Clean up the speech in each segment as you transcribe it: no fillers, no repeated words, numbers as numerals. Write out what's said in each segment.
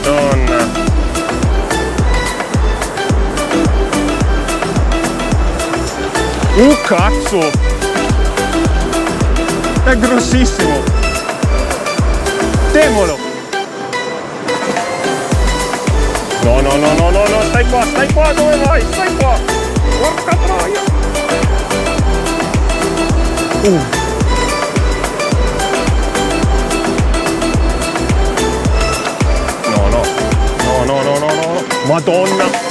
Madonna. Cazzo! È grossissimo! Temolo! No, no, no, no, no, no, stai qua, dove vai? Stai qua! Porca troia! No, no, no, no, no, no, no, Madonna!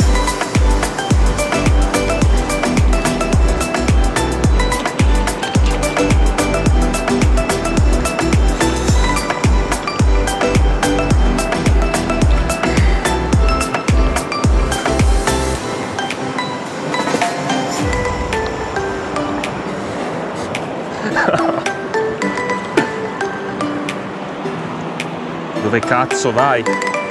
Dove cazzo vai?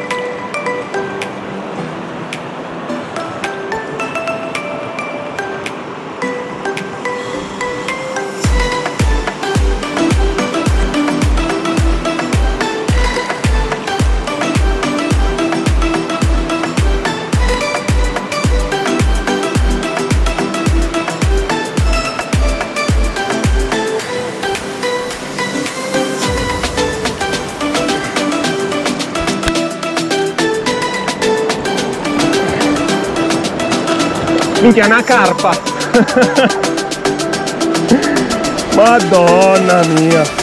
Minchia, una carpa! Madonna mia!